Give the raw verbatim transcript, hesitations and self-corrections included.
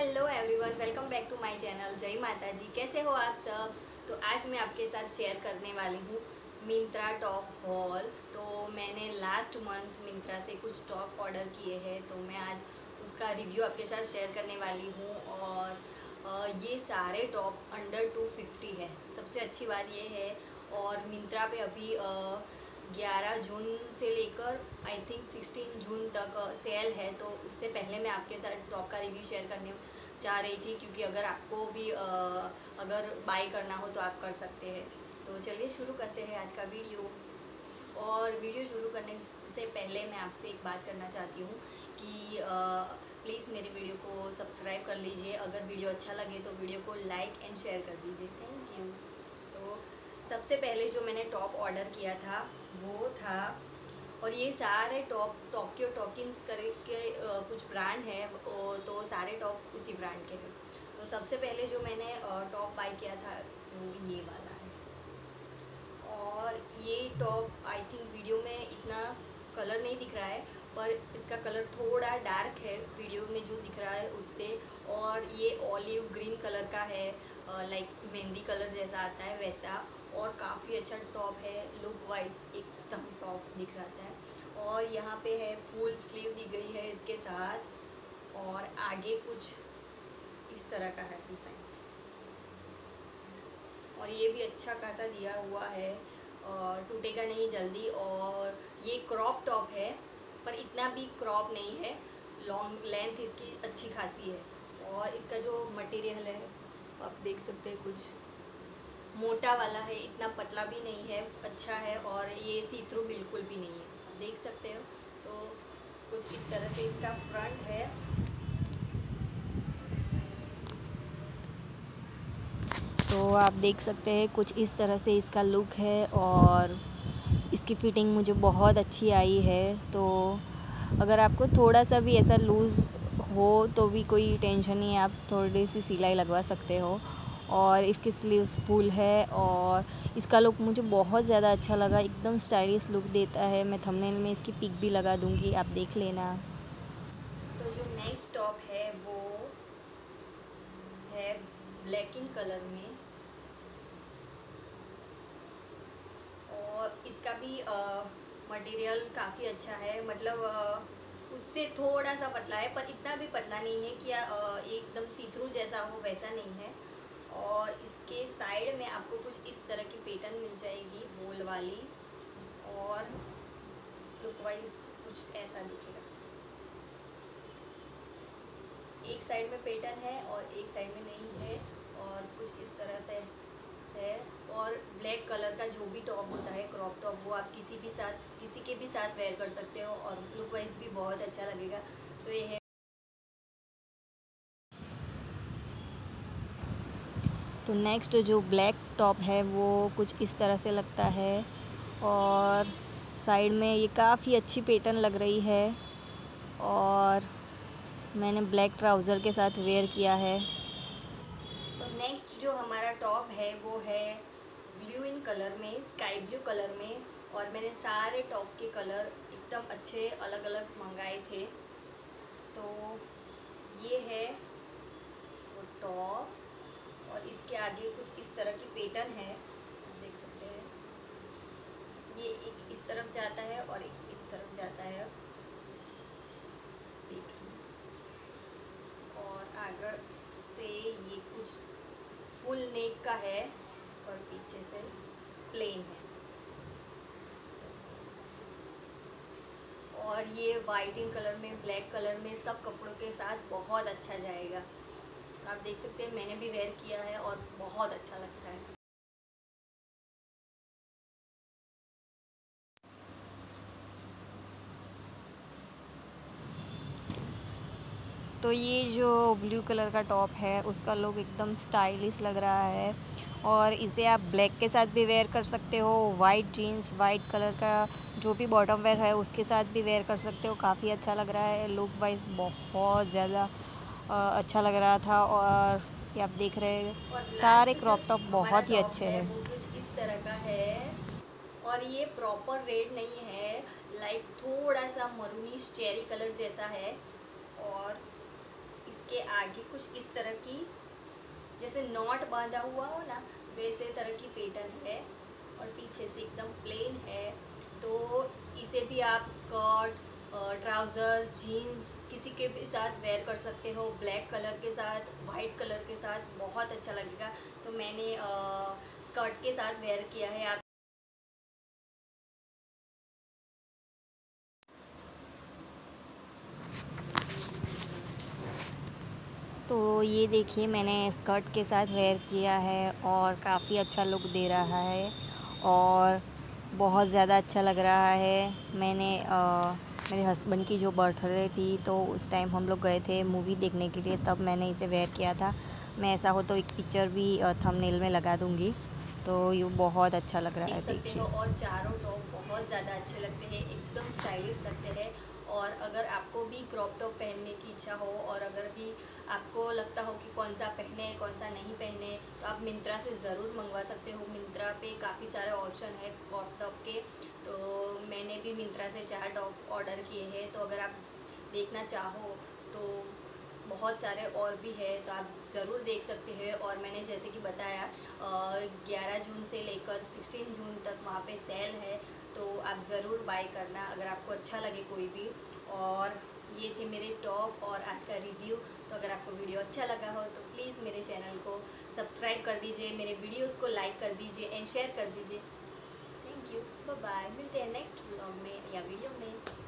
Hello everyone, welcome back to my channel. जय माता जी। कैसे हो आप सब? तो आज मैं आपके साथ शेयर करने वाली हूँ मिंत्रा टॉप हॉल। तो मैंने लास्ट मंथ मिंत्रा से कुछ टॉप ऑर्डर किए हैं, तो मैं आज उसका रिव्यू आपके साथ शेयर करने वाली हूँ। और अ, ये सारे टॉप अंडर टू फिफ्टी है। सबसे अच्छी बात ये है। और मिंत्रा पे अभी अ, ग्यारह जून से लेकर आई थिंक सिक्सटीन जून तक सेल है, तो उससे पहले मैं आपके साथ टॉप का रिव्यू शेयर करने चाह रही थी, क्योंकि अगर आपको भी आ, अगर बाय करना हो तो आप कर सकते हैं। तो चलिए शुरू करते हैं आज का वीडियो। और वीडियो शुरू करने से पहले मैं आपसे एक बात करना चाहती हूँ कि प्लीज़ मेरे वीडियो को सब्सक्राइब कर लीजिए। अगर वीडियो अच्छा लगे तो वीडियो को लाइक एंड शेयर कर दीजिए। Thank you. तो सबसे पहले जो मैंने टॉप ऑर्डर किया था वो था, और ये सारे टॉप टोक्यो टॉकिन्स करके कुछ ब्रांड है, तो सारे टॉप उसी ब्रांड के हैं। तो सबसे पहले जो मैंने टॉप बाय किया था वो ये वाला है। और ये टॉप आई थिंक वीडियो में इतना कलर नहीं दिख रहा है, पर इसका कलर थोड़ा डार्क है वीडियो में जो दिख रहा है उससे। और ये ऑलिव ग्रीन कलर का है, लाइक मेहंदी कलर जैसा आता है वैसा। और काफ़ी अच्छा टॉप है, लुक वाइज एकदम टॉप दिख रहा है। और यहाँ पे है फुल स्लीव दी गई है इसके साथ, और आगे कुछ इस तरह का है डिज़ाइन। और ये भी अच्छा खासा दिया हुआ है, और टूटेगा नहीं जल्दी। और ये क्रॉप टॉप है, पर इतना भी क्रॉप नहीं है, लॉन्ग लेंथ इसकी अच्छी खासी है। और इसका जो मटेरियल है आप देख सकते हैं, कुछ मोटा वाला है, इतना पतला भी नहीं है, अच्छा है। और ये सी थ्रू बिल्कुल भी नहीं है, आप देख सकते हो। तो कुछ इस तरह से इसका फ्रंट है। तो आप देख सकते हैं कुछ इस तरह से इसका लुक है, और इसकी फ़िटिंग मुझे बहुत अच्छी आई है। तो अगर आपको थोड़ा सा भी ऐसा लूज़ हो तो भी कोई टेंशन नहीं है, आप थोड़ी सी सिलाई लगवा सकते हो। और इसकी स्लीव्स फुल है, और इसका लुक मुझे बहुत ज़्यादा अच्छा लगा, एकदम स्टाइलिश लुक देता है। मैं थंबनेल में इसकी पिक भी लगा दूँगी, आप देख लेना। तो जो नेक्स्ट टॉप है वो है ब्लैक इन कलर में, और इसका भी मटेरियल काफ़ी अच्छा है। मतलब आ, उससे थोड़ा सा पतला है, पर इतना भी पतला नहीं है कि आ, एकदम सी थ्रू जैसा हो, वैसा नहीं है। और इसके साइड में आपको कुछ इस तरह की पैटर्न मिल जाएगी, होल वाली। और लुक वाइज कुछ ऐसा दिखेगा। एक साइड में पैटर्न है और एक साइड में नहीं है, और कुछ इस तरह से है। और ब्लैक कलर का जो भी टॉप होता है क्रॉप टॉप, वो आप किसी भी साथ किसी के भी साथ वेयर कर सकते हो, और लुक वाइज भी बहुत अच्छा लगेगा। तो ये है। तो नेक्स्ट जो ब्लैक टॉप है वो कुछ इस तरह से लगता है, और साइड में ये काफ़ी अच्छी पैटर्न लग रही है। और मैंने ब्लैक ट्राउज़र के साथ वेयर किया है। तो नेक्स्ट जो हमारा टॉप है वो है ब्लू इन कलर में, स्काई ब्लू कलर में। और मैंने सारे टॉप के कलर एकदम अच्छे अलग अलग मंगाए थे। तो ये है वो टॉप, और इसके आगे कुछ इस तरह की पैटर्न है, आप देख सकते हैं। ये एक इस तरफ जाता है और एक इस तरफ जाता है, देखिए। और आगे से ये कुछ फुल नेक का है, और पीछे से प्लेन है। और ये वाइट इन कलर में, ब्लैक कलर में, सब कपड़ों के साथ बहुत अच्छा जाएगा। तो आप देख सकते हैं, मैंने भी वेयर किया है और बहुत अच्छा लगता है। तो ये जो ब्लू कलर का टॉप है उसका लुक एकदम स्टाइलिश लग रहा है, और इसे आप ब्लैक के साथ भी वेयर कर सकते हो। वाइट जीन्स, वाइट कलर का जो भी बॉटम वेयर है उसके साथ भी वेयर कर सकते हो। काफ़ी अच्छा लग रहा है, लुक वाइज बहुत ज़्यादा अच्छा लग रहा था। और ये आप देख रहे हैं सारे क्रॉप टॉप बहुत ही अच्छे हैं। वो कुछ इस तरह का है, और ये प्रॉपर रेड नहीं है, लाइक थोड़ा सा मरूनिश चेरी कलर जैसा है। और इसके इसके आगे कुछ इस तरह की जैसे नॉट बांधा हुआ हो ना, वैसे तरह की पैटर्न है और पीछे से एकदम प्लेन है। तो इसे भी आप स्कर्ट, ट्राउज़र, जीन्स किसी के भी साथ वेयर कर सकते हो, ब्लैक कलर के साथ, वाइट कलर के साथ बहुत अच्छा लगेगा। तो मैंने स्कर्ट के साथ वेयर किया है। आप तो ये देखिए मैंने स्कर्ट के साथ वेयर किया है और काफ़ी अच्छा लुक दे रहा है और बहुत ज़्यादा अच्छा लग रहा है। मैंने आ, मेरे हस्बैंड की जो बर्थडे थी तो उस टाइम हम लोग गए थे मूवी देखने के लिए, तब मैंने इसे वेयर किया था। मैं ऐसा हो तो एक पिक्चर भी थंबनेल में लगा दूँगी। तो ये बहुत अच्छा लग रहा है, देखिए। और चारों टॉप बहुत ज़्यादा अच्छे लगते हैं, एकदम स्टाइलिश लगते हैं। और अगर आपको भी क्रॉप टॉप पहनने की इच्छा हो और अगर भी आपको लगता हो कि कौन सा पहने कौन सा नहीं पहने, तो आप मिंत्रा से ज़रूर मंगवा सकते हो। मिंत्रा पे काफ़ी सारे ऑप्शन है क्रॉप टॉप के। तो मैंने भी मिंत्रा से चार टॉप ऑर्डर किए हैं। तो अगर आप देखना चाहो तो बहुत सारे और भी है, तो आप ज़रूर देख सकते हैं। और मैंने जैसे कि बताया ग्यारह जून से लेकर सोलह जून तक वहाँ पे सेल है, तो आप ज़रूर बाय करना अगर आपको अच्छा लगे कोई भी। और ये थे मेरे टॉप और आज का रिव्यू। तो अगर आपको वीडियो अच्छा लगा हो तो प्लीज़ मेरे चैनल को सब्सक्राइब कर दीजिए, मेरे वीडियोज़ को लाइक कर दीजिए एंड शेयर कर दीजिए। Thank you, bye bye. मिलते हैं नेक्स्ट ब्लॉग में या वीडियो में।